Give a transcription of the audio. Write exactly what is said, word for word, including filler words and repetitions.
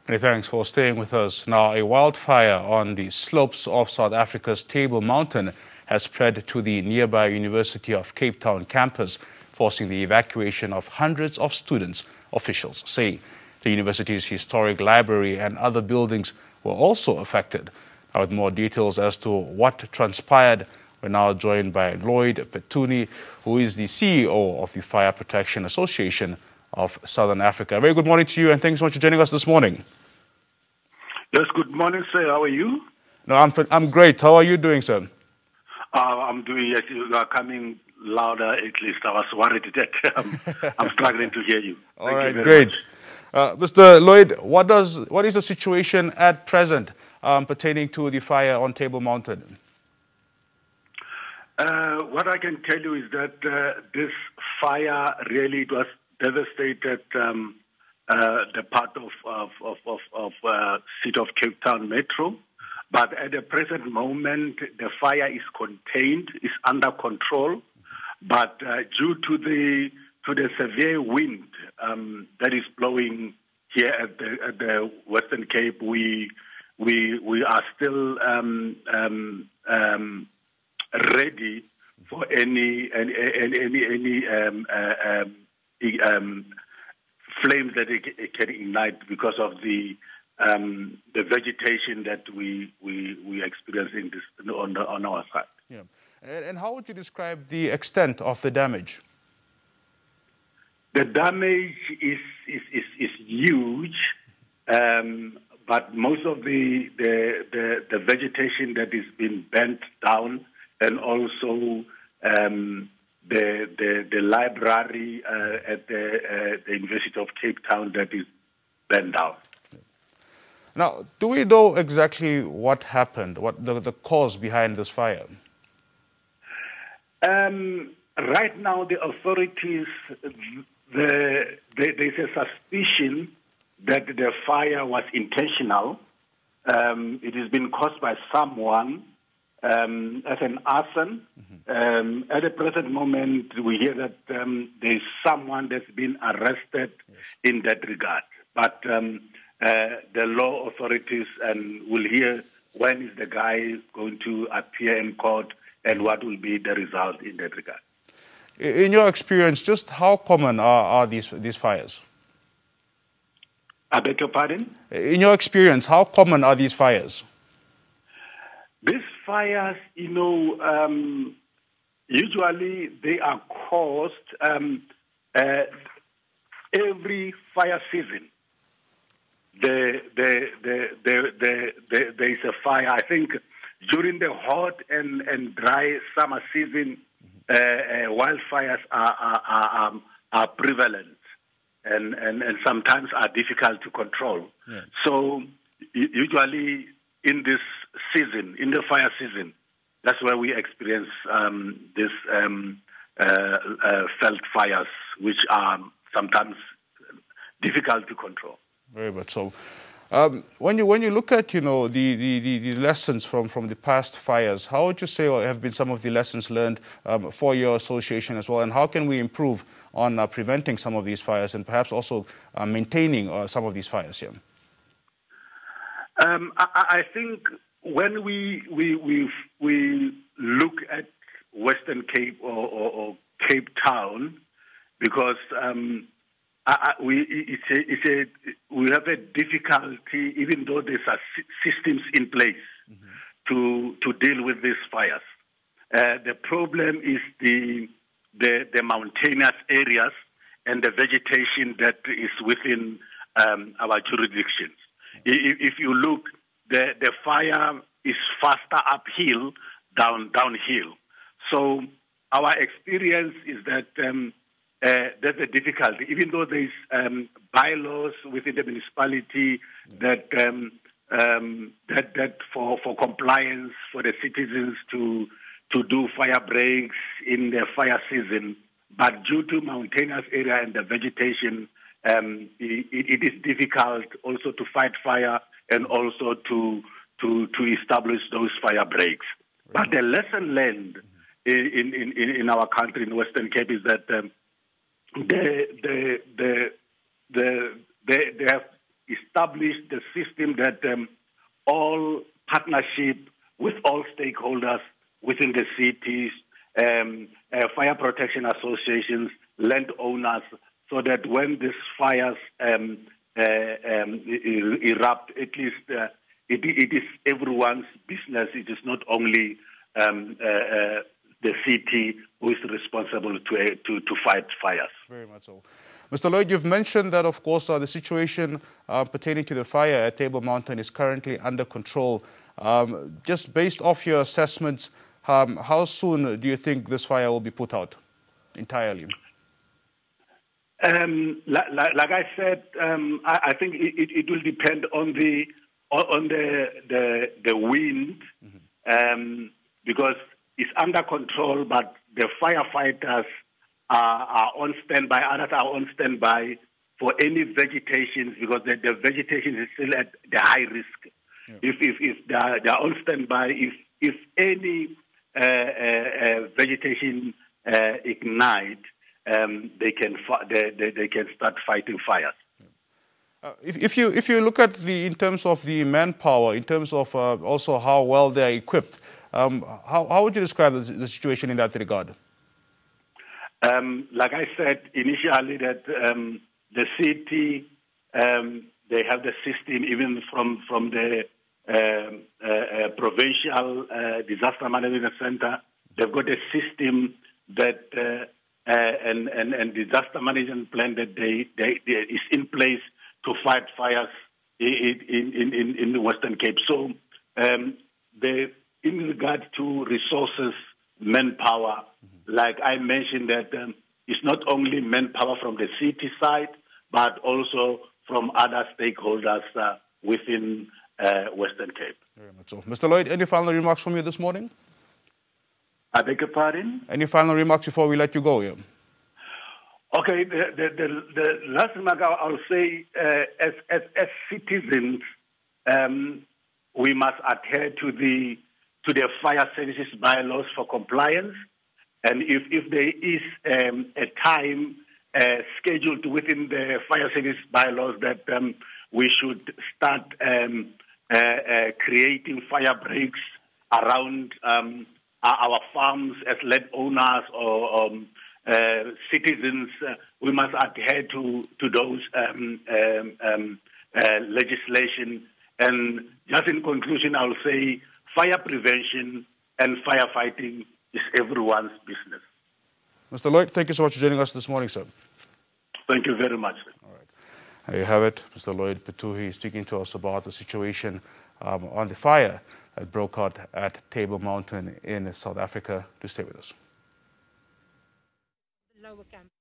Many thanks for staying with us. Now, a wildfire on the slopes of South Africa's Table Mountain has spread to the nearby University of Cape Town campus, forcing the evacuation of hundreds of students, officials say. The university's historic library and other buildings were also affected. Now, with more details as to what transpired, we're now joined by Lloyd, Phetlhu, who is the C E O of the Fire Protection Association of Southern Africa. Very good morning to you, and thanks so much for joining us this morning. Yes, good morning, sir. How are you? No, I'm, I'm great. How are you doing, sir? Uh, I'm doing, yes, you are coming louder at least. I was worried that um, I'm struggling to hear you. All Thank right, you very great. much. Uh, Mister Lloyd, what, does, what is the situation at present um, pertaining to the fire on Table Mountain? Uh, what I can tell you is that uh, this fire really it was devastated um, uh, the part of of of, of, of uh, City of Cape Town Metro, but at the present moment the fire is contained, is under control, but uh, due to the to the severe wind um, that is blowing here at the, at the Western Cape, we we we are still um, um, um, ready for any any any any, any um, uh, um, um, flames that it, it can ignite because of the um, the vegetation that we we we experience in this on the, on our side. Yeah, and, and how would you describe the extent of the damage? The damage is is is, is huge. Um, But most of the, the, the, the vegetation that is being burnt down, and also um, the, the, the library uh, at the, uh, the University of Cape Town that is burnt down. Now, do we know exactly what happened, what the, the cause behind this fire? Um, right now, the authorities, the, the, there's a suspicion that the fire was intentional. Um, it has been caused by someone um, as an arson. Mm-hmm. um, at the present moment, we hear that um, there is someone that's been arrested yes. in that regard. But um, uh, the law authorities and will hear when is the guy going to appear in court and what will be the result in that regard. In your experience, just how common are, are these, these fires? I beg your pardon? In your experience, how common are these fires? These fires, you know, um, usually they are caused um, uh, every fire season. The, the, the, the, the, the, there is a fire. I think during the hot and, and dry summer season, uh, uh, wildfires are, are, are, um, are prevalent. And, and, and sometimes are difficult to control. Yeah. So usually in this season, in the fire season, that's where we experience um, this um, uh, uh, felt fires, which are sometimes difficult to control. Very much so. Um, when you when you look at you know the, the, the lessons from, from the past fires, how would you say have been some of the lessons learned um, for your association as well, and how can we improve on uh, preventing some of these fires and perhaps also uh, maintaining uh, some of these fires here? Um, I, I think when we we we we look at Western Cape or, or, or Cape Town, because um, I, I, we it's a, it's a, we have a difficulty, even though there's are systems in place mm-hmm. to to deal with these fires. Uh, the problem is the, the the mountainous areas and the vegetation that is within um, our jurisdictions. If, if you look, the the fire is faster uphill down downhill. So our experience is that. Um, Uh, that's a difficulty, even though there's um, bylaws within the municipality that um, um, that that for, for compliance for the citizens to to do fire breaks in the fire season, but due to mountainous area and the vegetation, um, it, it is difficult also to fight fire and also to to to establish those fire breaks. Right. But the lesson learned in in in, in our country in Western Cape is that. Um, The the the the they they have established the system that um, all partnership with all stakeholders within the cities, um, uh, fire protection associations, landowners, so that when these fires um, uh, um, erupt, at least uh, it, it is everyone's business. It is not only um, uh, uh, the city who is responsible to, uh, to, to fight fires. Very much so. Mister Lloyd, you've mentioned that, of course, uh, the situation uh, pertaining to the fire at Table Mountain is currently under control. Um, just based off your assessments, um, how soon do you think this fire will be put out entirely? Um, like, like I said, um, I, I think it, it, it will depend on the on the the, the wind, mm-hmm. um, because it's under control, but the firefighters are, are on standby. Others are on standby for any vegetation, because the, the vegetation is still at the high risk. Yeah. If if if they are, they are on standby, if if any uh, uh, uh, vegetation uh, ignite. Um, they can they, they, they can start fighting fires. Uh, if, if you if you look at the in terms of the manpower, in terms of uh, also how well they are equipped, um, how how would you describe the, the situation in that regard? Um, like I said initially, that um, the city um, they have the system even from from the uh, uh, uh, provincial uh, disaster management center. They've got a system that. Uh, Uh, and, and, and disaster management plan that they, they, they is in place to fight fires in, in, in, in the Western Cape. So um, the, in regard to resources, manpower, mm-hmm. like I mentioned that um, it's not only manpower from the city side, but also from other stakeholders uh, within uh, Western Cape. Very much so. Mister Lloyd, any final remarks from you this morning? I beg your pardon? Any final remarks before we let you go here? Okay, the, the, the, the last remark I'll say, uh, as, as, as citizens, um, we must adhere to the to the fire services bylaws for compliance. And if, if there is um, a time uh, scheduled within the fire service bylaws that um, we should start um, uh, uh, creating fire breaks around um, our farms as landowners or um, uh, citizens, uh, we must adhere to, to those um, um, um, uh, legislation. And just in conclusion, I'll say fire prevention and firefighting is everyone's business. Mister Lloyd, thank you so much for joining us this morning, sir. Thank you very much. All right. There you have it, Mister Lloyd Phetlhu speaking to us about the situation um, on the fire that broke out at Table Mountain in South Africa. Do stay with us.